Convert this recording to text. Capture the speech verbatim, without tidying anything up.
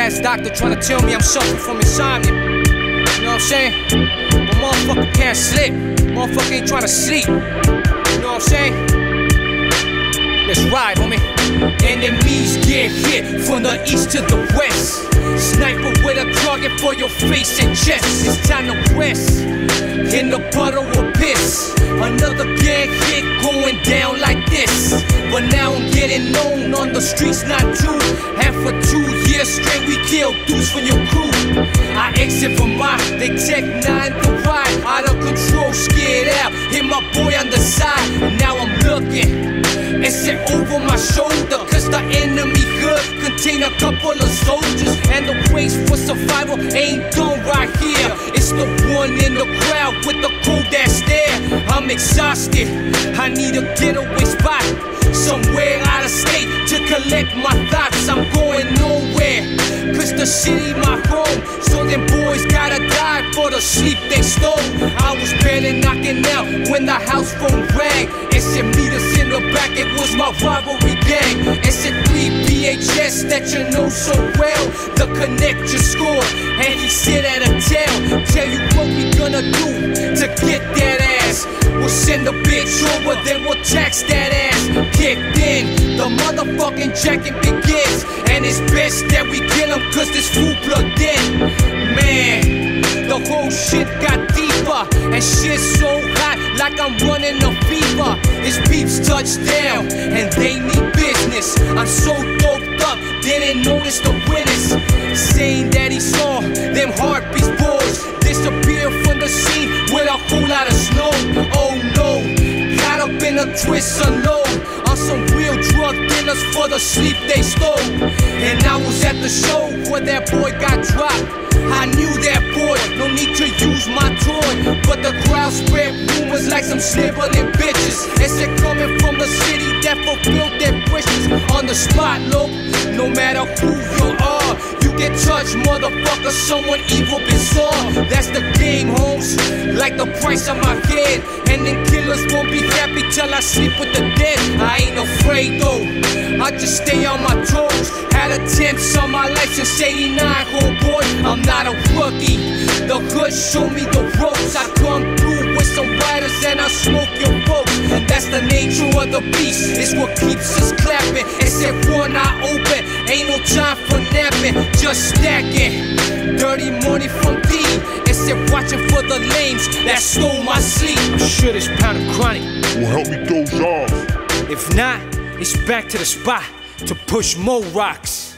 ass doctor trying to tell me I'm suffering from insomnia. You know what I'm saying? But motherfucker can't sleep. Motherfucker ain't trying to sleep. You know what I'm saying? Let's ride, homie. Enemies get hit from the east to the west. Sniper with a target for your face and chest. It's time to rest in the puddle of piss. Another gang hit going down like this. But now I'm getting known on the streets, not true. And for two years straight we killed dudes from your crew. I exit from my, they tech nine to ride. Out of control, scared out, hit my boy on the side. And now I'm looking and sit over my shoulder, cause the enemy hood contain a couple of soldiers. And the race for survival ain't done right here. It's the one in the crowd with the cold ass stare. I'm exhausted, I need a getaway spot somewhere out of state to collect my thoughts. I'm going nowhere, cause the city my home. So them boys gotta die for the sleep they stole. I was barely knocking out when the house phone rang. It said meet us in the back, it was my rivalry gang. It said three P H S that you know so well. The connect just scored, and he said at a tell. Tell you what we gonna do to get that ass. We'll send the bitch over, then we'll tax that ass. Kicked in, the motherfucking jacking begins. And it's best that we kill him, cause this fool plugged in. Man, the whole shit got deeper, and shit's so hot like I'm running a fever. His peeps touched down, and they need business. I'm so doped up, didn't notice the witness. Saying that he saw them heartbeats boys disappear from the scene with a whole lot of snow. Oh no, caught up in a twist alone on some real drug dealers for the sleep they stole. And I was at the show where that boy got dropped. I knew that boy, no need to use my toy. But the crowd spread rumors like some sniveling bitches. It's it coming from the city that fulfilled their wishes. On the spot, low, no matter who you are, you get touched, motherfucker, someone evil bizarre. That's the game, homes, like the price of my head. And then killers won't be happy till I sleep with the dead. I ain't afraid though, I just stay on my toes. Had attempts on my life since eighty-nine, homeboy, I'm not a rookie. The hood show me the ropes. I come through with some riders and I smoke your folks. And that's the nature of the beast, it's what keeps us clapping. Except one eye open, ain't no time for napping. Just stacking dirty money from D. Except watching for the lames that stole my sleep. I'm sure this pound of chronic will help me doze off. If not, it's back to the spot to push more rocks.